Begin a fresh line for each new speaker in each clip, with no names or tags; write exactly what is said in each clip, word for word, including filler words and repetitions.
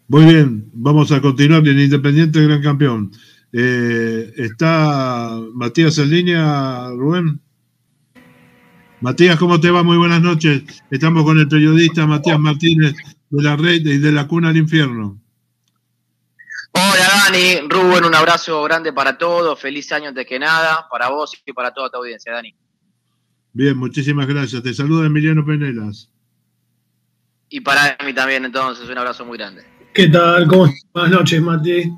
Muy bien, vamos a continuar en Independiente Gran Campeón. Eh, ¿Está Matías en línea, Rubén? Matías, ¿cómo te va? Muy buenas noches. Estamos con el periodista Matías Martínez de la Red y de la Cuna al Infierno.
Hola Dani, Rubén, un abrazo grande para todos, feliz año antes que nada, para vos y para toda tu audiencia, Dani.
Bien, muchísimas gracias. Te saluda Emiliano Penelas.
Y para mí también, entonces, un abrazo muy grande.
¿Qué tal? ¿Cómo estás? Buenas noches, Mati.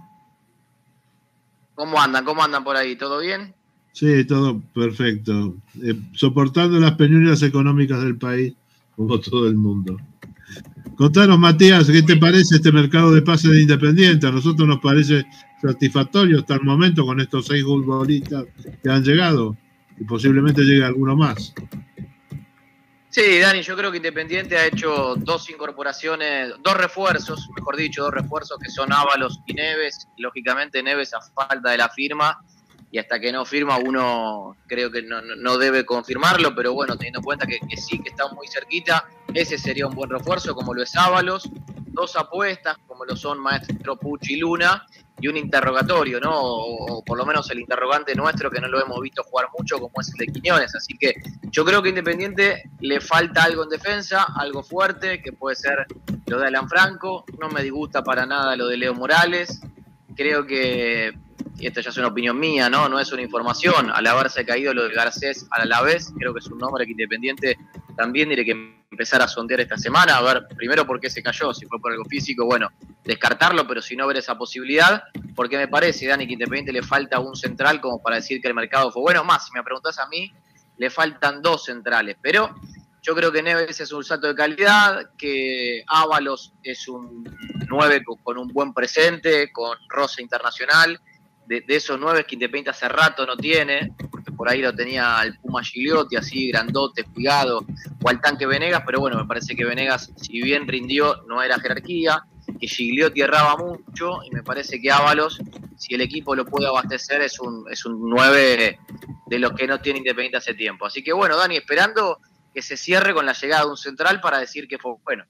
¿Cómo andan? ¿Cómo andan por ahí? ¿Todo bien?
Sí, todo perfecto. Eh, soportando las penurias económicas del país, como todo el mundo. Contanos, Matías, ¿qué te parece este mercado de pases de Independiente? A nosotros nos parece satisfactorio hasta el momento con estos seis futbolistas que han llegado y posiblemente llegue alguno más.
Sí, Dani, yo creo que Independiente ha hecho dos incorporaciones, dos refuerzos, mejor dicho, dos refuerzos que son Ábalos y Neves. Lógicamente Neves a falta de la firma, y hasta que no firma uno creo que no, no debe confirmarlo, pero bueno, teniendo en cuenta que, que sí, que está muy cerquita, ese sería un buen refuerzo, como lo es Ábalos. Dos apuestas, como lo son Maestro Pucci y Luna, y un interrogatorio, ¿no? O, o por lo menos el interrogante nuestro, que no lo hemos visto jugar mucho, como es el de Quiñones. Así que yo creo que a Independiente le falta algo en defensa, algo fuerte, que puede ser lo de Alan Franco. No me disgusta para nada lo de Leo Morales. Creo que, y esto ya es una opinión mía, ¿no? No es una información, al haberse caído lo de Garcés al Alavés, creo que es un nombre que Independiente también tiene que empezar a sondear esta semana, a ver primero por qué se cayó, si fue por algo físico, bueno, descartarlo, pero si no, ver esa posibilidad, porque me parece, Dani, que Independiente le falta un central como para decir que el mercado fue bueno. Más, si me preguntás a mí, le faltan dos centrales, pero yo creo que Neves es un salto de calidad, que Ábalos es un nueve con un buen presente, con roce internacional, de, de esos nueve que Independiente hace rato no tiene, porque por ahí lo tenía al Puma Gigliotti, así grandote, espigado, o al Tanque Venegas, pero bueno, me parece que Venegas, si bien rindió, no era jerarquía, que Gigliotti erraba mucho, y me parece que Ábalos, si el equipo lo puede abastecer, es un, es un nueve de los que no tiene Independiente hace tiempo. Así que bueno, Dani, esperando que se cierre con la llegada de un central para decir que fue bueno.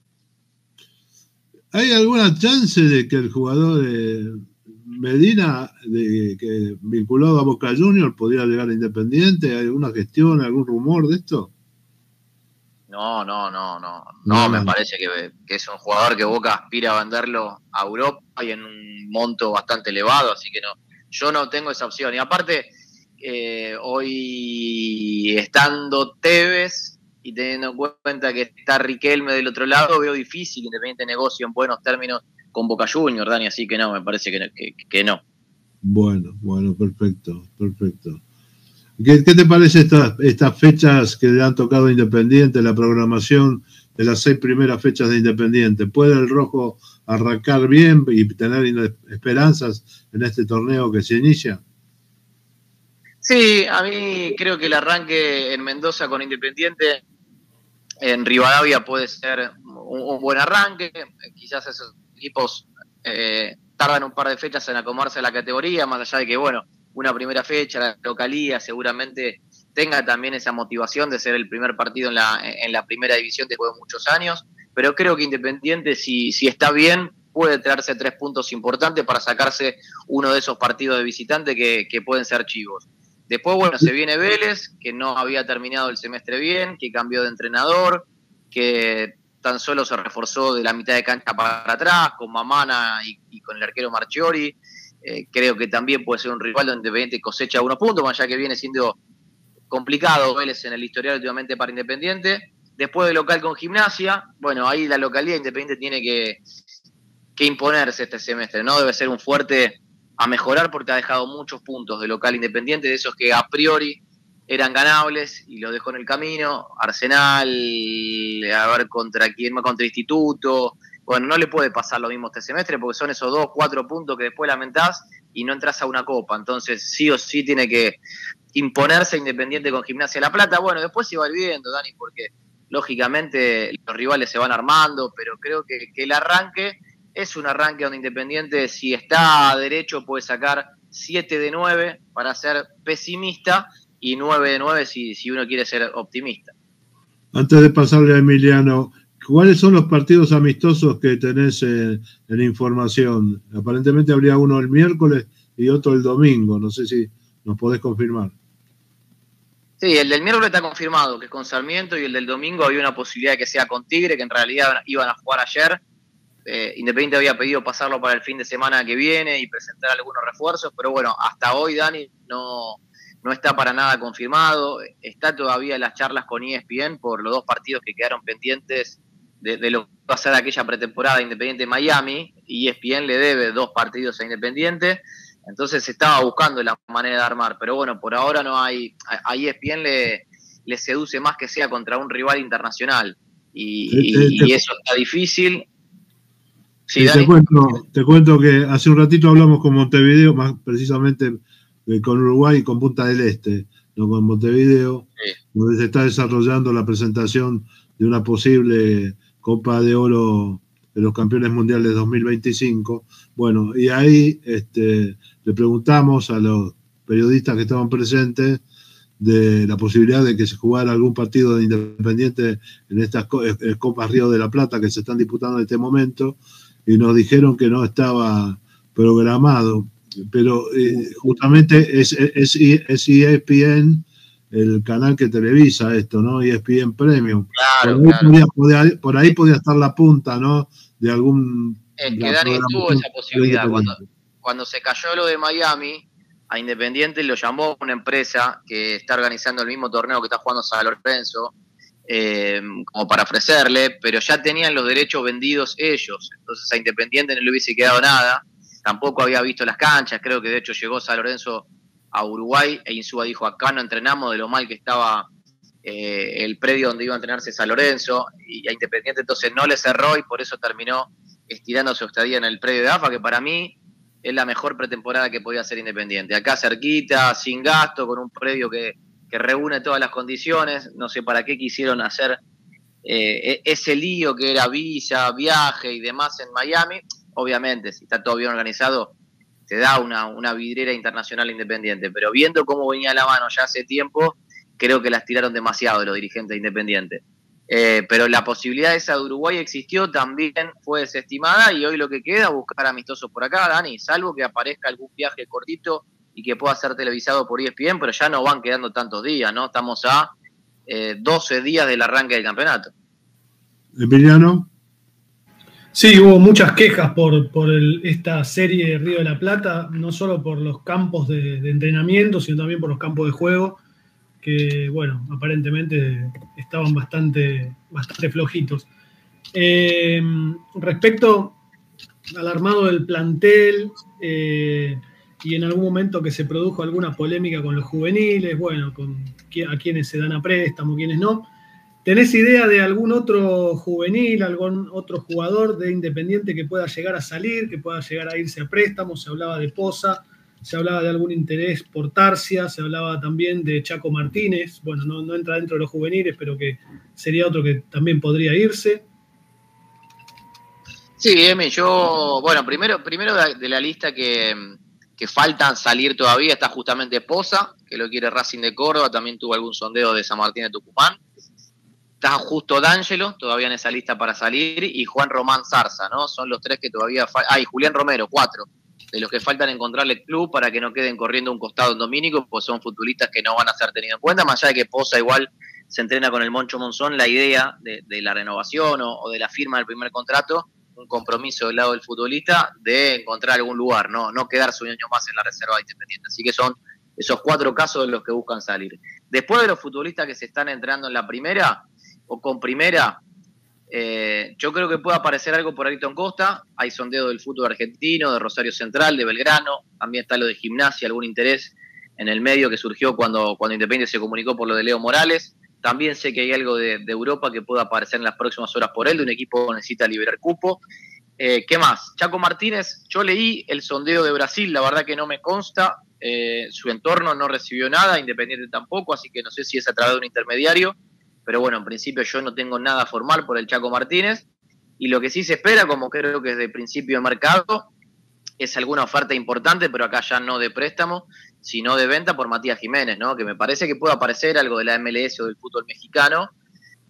¿Hay alguna chance de que el jugador de Medina, de, que vinculado a Boca Juniors, podría llegar a Independiente? ¿Hay alguna gestión, algún rumor de esto?
No, no, no, no. No, me parece que, que es un jugador que Boca aspira a venderlo a Europa y en un monto bastante elevado, así que no, yo no tengo esa opción. Y aparte, eh, hoy estando Tevez y teniendo en cuenta que está Riquelme del otro lado, veo difícil que Independiente negocie en buenos términos con Boca Juniors, Dani, así que no, me parece que, que, que no.
Bueno, bueno, perfecto, perfecto. ¿Qué, qué te parece estas, estas fechas que le han tocado a Independiente, la programación de las seis primeras fechas de Independiente? ¿Puede el Rojo arrancar bien y tener esperanzas en este torneo que se inicia?
Sí, a mí creo que el arranque en Mendoza con Independiente, en Rivadavia puede ser un, un buen arranque. Quizás esos equipos eh, tardan un par de fechas en acomodarse a la categoría, más allá de que, bueno, una primera fecha, la localía, seguramente tenga también esa motivación de ser el primer partido en la, en la primera división después de muchos años. Pero creo que Independiente, si, si está bien, puede traerse tres puntos importantes para sacarse uno de esos partidos de visitante que, que pueden ser chivos. Después, bueno, se viene Vélez, que no había terminado el semestre bien, que cambió de entrenador, que tan solo se reforzó de la mitad de cancha para atrás, con Mamana y, y con el arquero Marchiori. Eh, creo que también puede ser un rival donde Independiente cosecha unos puntos, más allá que viene siendo complicado Vélez en el historial últimamente para Independiente. Después de local con Gimnasia, bueno, ahí la localidad Independiente tiene que, que imponerse este semestre, ¿no? Debe ser un fuerte a mejorar porque ha dejado muchos puntos de local Independiente, de esos que a priori eran ganables y lo dejó en el camino. Arsenal, a ver contra quién más, contra Instituto. Bueno, no le puede pasar lo mismo este semestre porque son esos dos, cuatro puntos que después lamentás y no entras a una copa. Entonces, sí o sí tiene que imponerse Independiente con Gimnasia La Plata. Bueno, después se va a ir viendo, Dani, porque lógicamente los rivales se van armando, pero creo que, que el arranque es un arranque donde Independiente, si está derecho, puede sacar siete de nueve para ser pesimista y nueve de nueve si, si uno quiere ser optimista.
Antes de pasarle a Emiliano, ¿Cuáles son los partidos amistosos que tenés en, en información? Aparentemente habría uno el miércoles y otro el domingo. No sé si nos podés confirmar.
Sí, el del miércoles está confirmado, que es con Sarmiento, y el del domingo había una posibilidad de que sea con Tigre, que en realidad iban a jugar ayer. Eh, Independiente había pedido pasarlo para el fin de semana que viene y presentar algunos refuerzos, pero bueno, hasta hoy, Dani, no, no está para nada confirmado. Está todavía en las charlas con E S P N por los dos partidos que quedaron pendientes de, de lo que va a ser aquella pretemporada de Independiente Miami. E S P N le debe dos partidos a Independiente. Entonces se estaba buscando la manera de armar, pero bueno, por ahora no hay, a E S P N le, le seduce más que sea contra un rival internacional, y,
te, te,
y eso está difícil.
Sí, te, cuento, te cuento que hace un ratito hablamos con Montevideo, más precisamente eh, con Uruguay y con Punta del Este, no con Montevideo, sí, donde se está desarrollando la presentación de una posible Copa de Oro de los Campeones Mundiales dos mil veinticinco. Bueno, y ahí este, le preguntamos a los periodistas que estaban presentes de la posibilidad de que se jugara algún partido de Independiente en estas Copas Río de la Plata que se están disputando en este momento, y nos dijeron que no estaba programado, pero eh, justamente es, es, es E S P N el canal que televisa esto, ¿no? E S P N Premium.
Claro,
por, ahí
claro.
Podía, podía, por ahí podía estar la punta, ¿no? De algún...
Es que Dani tuvo esa posibilidad. Cuando, cuando se cayó lo de Miami, a Independiente lo llamó una empresa que está organizando el mismo torneo que está jugando San Lorenzo, eh, como para ofrecerle, pero ya tenían los derechos vendidos ellos. Entonces a Independiente no le hubiese quedado nada. Tampoco había visto las canchas. Creo que de hecho llegó San Lorenzo a Uruguay e Insúa dijo: acá no entrenamos, de lo mal que estaba eh, el predio donde iba a entrenarse San Lorenzo, y a Independiente entonces no le cerró y por eso terminó estirando su estadía en el predio de A F A, que para mí es la mejor pretemporada que podía hacer Independiente. Acá cerquita, sin gasto, con un predio que, que reúne todas las condiciones. No sé para qué quisieron hacer eh, ese lío que era visa, viaje y demás en Miami. Obviamente, si está todo bien organizado, te da una, una vidriera internacional Independiente, pero viendo cómo venía la mano ya hace tiempo, creo que las tiraron demasiado los dirigentes de Independiente. Eh, pero la posibilidad esa de Uruguay existió, también fue desestimada, y hoy lo que queda es buscar amistosos por acá, Dani, salvo que aparezca algún viaje cortito y que pueda ser televisado por E S P N, pero ya no van quedando tantos días, ¿no? Estamos a eh, doce días del arranque del campeonato.
Emiliano.
Sí, hubo muchas quejas por, por el, esta serie de Río de la Plata, no solo por los campos de, de entrenamiento, sino también por los campos de juego, que, bueno, aparentemente estaban bastante, bastante flojitos. Eh, respecto al armado del plantel, eh, y en algún momento que se produjo alguna polémica con los juveniles, bueno, con a quienes se dan a préstamo, quienes no. ¿Tenés idea de algún otro juvenil, algún otro jugador de Independiente que pueda llegar a salir, que pueda llegar a irse a préstamo? Se hablaba de Poza, se hablaba de algún interés por Tarsia, se hablaba también de Chaco Martínez. Bueno, no, no entra dentro de los juveniles, pero que sería otro que también podría irse.
Sí, Emi, yo, bueno, primero, primero de la lista que, que faltan salir todavía está justamente Poza, que lo quiere Racing de Córdoba, también tuvo algún sondeo de San Martín de Tucumán. Está justo D'Angelo, todavía en esa lista para salir, y Juan Román Zarza, ¿no? Son los tres que todavía faltan. Ah, y Julián Romero, cuatro, de los que faltan encontrarle club para que no queden corriendo un costado en Domínico, pues son futbolistas que no van a ser tenidos en cuenta, más allá de que Poza igual se entrena con el Moncho Monzón. La idea de, de la renovación o, o de la firma del primer contrato, un compromiso del lado del futbolista de encontrar algún lugar, no, no quedarse un año más en la reserva de Independiente. Así que son esos cuatro casos de los que buscan salir. Después de los futbolistas que se están entrenando en la primera o con primera, eh, yo creo que puede aparecer algo por Ayrton Costa. Hay sondeo del fútbol argentino, de Rosario Central, de Belgrano. También está lo de Gimnasia, algún interés en el medio que surgió cuando, cuando Independiente se comunicó por lo de Leo Morales. También sé que hay algo de, de Europa que pueda aparecer en las próximas horas por él, de un equipo que necesita liberar cupo. Eh, ¿Qué más? Chaco Martínez, yo leí el sondeo de Brasil, la verdad que no me consta. Eh, su entorno no recibió nada, Independiente tampoco, así que no sé si es a través de un intermediario. Pero bueno, en principio yo no tengo nada formal por el Chaco Martínez, y lo que sí se espera, como creo que es de principio de mercado, es alguna oferta importante, pero acá ya no de préstamo, sino de venta por Matías Jiménez, ¿no? Que me parece que puede aparecer algo de la M L S o del fútbol mexicano,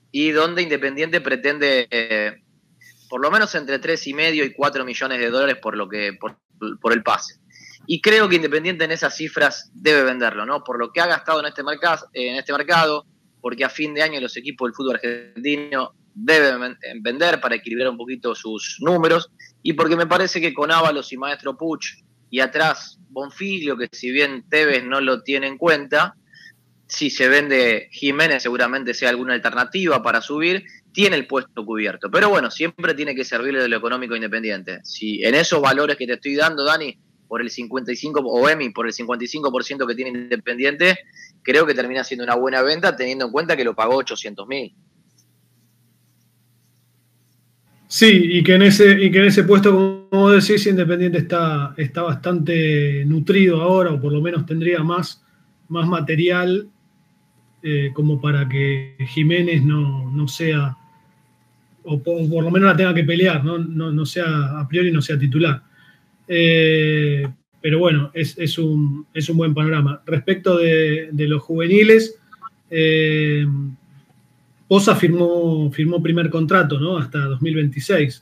y donde Independiente pretende eh, por lo menos entre tres y medio y cuatro millones de dólares por lo que por, por el pase. Y creo que Independiente en esas cifras debe venderlo, ¿no? Por lo que ha gastado en este mercado, en este mercado, porque a fin de año los equipos del fútbol argentino deben vender para equilibrar un poquito sus números, y porque me parece que con Ábalos y Maestro Puch y atrás Bonfiglio, que si bien Tevez no lo tiene en cuenta, si se vende Jiménez seguramente sea alguna alternativa para subir, tiene el puesto cubierto. Pero bueno, siempre tiene que servirle de lo económico Independiente. Si en esos valores que te estoy dando, Dani, por el cincuenta y cinco, o Emi, por el cincuenta y cinco por ciento que tiene Independiente, creo que termina siendo una buena venta, teniendo en cuenta que lo pagó ochocientos mil.
Sí, y que en ese, y que en ese puesto, como decís, Independiente está, está bastante nutrido ahora, o por lo menos tendría más, más material eh, como para que Jiménez no, no sea, o por, o por lo menos la tenga que pelear, ¿no? No, no sea, a priori no sea titular. Eh, pero bueno, es, es, un, es un buen panorama. Respecto de, de los juveniles, eh, Poza firmó, firmó primer contrato, ¿no? Hasta dos mil veintiséis.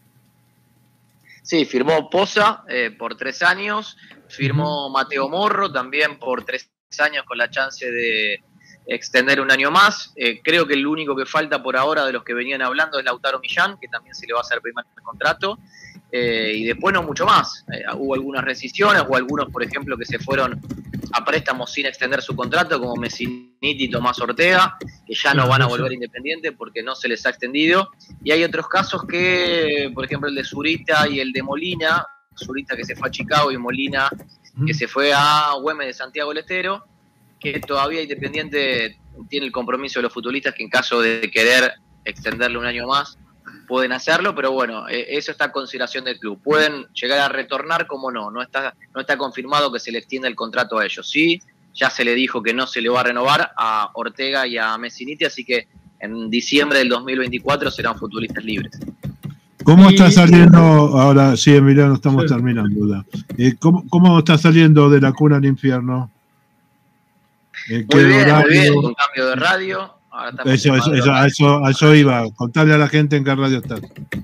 Sí, firmó Poza eh, por tres años, firmó uh-huh. Mateo Morro también por tres años con la chance de extender un año más. Eh, creo que el único que falta por ahora de los que venían hablando es Lautaro Millán, que también se le va a hacer primer contrato. Eh, y después no mucho más. Eh, hubo algunas rescisiones o algunos, por ejemplo, que se fueron a préstamos sin extender su contrato, como Messiniti y Tomás Ortega, que ya no van a volver a Independiente porque no se les ha extendido. Y hay otros casos que, por ejemplo, el de Zurita y el de Molina, Zurita que se fue a Chicago y Molina que se fue a Güemes de Santiago del Estero, que todavía Independiente tiene el compromiso de los futbolistas que en caso de querer extenderle un año más, pueden hacerlo, pero bueno, eh, eso está a consideración del club. Pueden llegar a retornar, como no, no está, no está confirmado que se le extienda el contrato a ellos. Sí, ya se le dijo que no se le va a renovar a Ortega y a Messiniti, así que en diciembre del dos mil veinticuatro serán futbolistas libres.
¿Cómo está saliendo, ahora sí, Emiliano, estamos sí. terminando ya. Eh, ¿cómo, ¿Cómo está saliendo de la cuna al infierno?
Eh, muy bien, horario? muy bien, con cambio de radio.
Eso, eso, eso, a, eso, a eso iba, contarle a la gente en qué radio estás.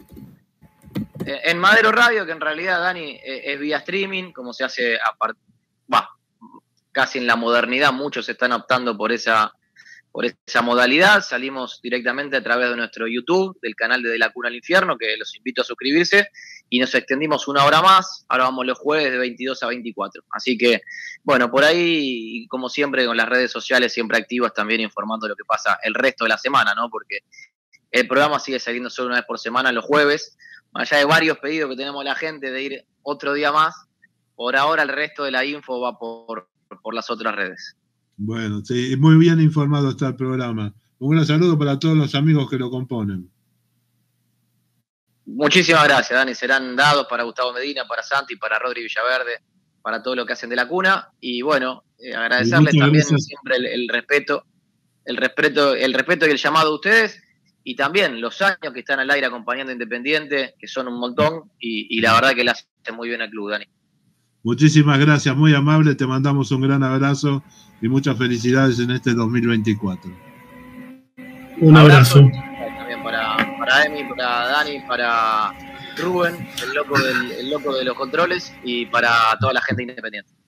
En Madero Radio, que en realidad, Dani, es vía streaming, como se hace a part... bah, casi en la modernidad, muchos están optando por esa, por esa modalidad. Salimos directamente a través de nuestro YouTube, del canal de De la Cuna al Infierno, que los invito a suscribirse, y nos extendimos una hora más. Ahora vamos los jueves de veintidós a veinticuatro. Así que, bueno, por ahí, como siempre, con las redes sociales siempre activas, también informando lo que pasa el resto de la semana, ¿no? Porque el programa sigue saliendo solo una vez por semana los jueves. Allá hay varios pedidos que tenemos la gente de ir otro día más. Por ahora el resto de la info va por, por las otras redes.
Bueno, sí, muy bien informado está el programa. Un gran saludo para todos los amigos que lo componen.
Muchísimas gracias, Dani. Serán dados para Gustavo Medina, para Santi, para Rodri Villaverde, para todo lo que hacen de la cuna. Y bueno, eh, agradecerles también gracias. siempre el, el respeto, el respeto, el respeto y el llamado a ustedes. Y también los años que están al aire acompañando a Independiente, que son un montón, y, y la verdad que le hace muy bien al club, Dani.
Muchísimas gracias, muy amable, te mandamos un gran abrazo y muchas felicidades en este dos mil veinticuatro.
Un abrazo.
También para, para Emi, para Dani, para Rubén, el loco, del, el loco de los controles, y para toda la gente independiente.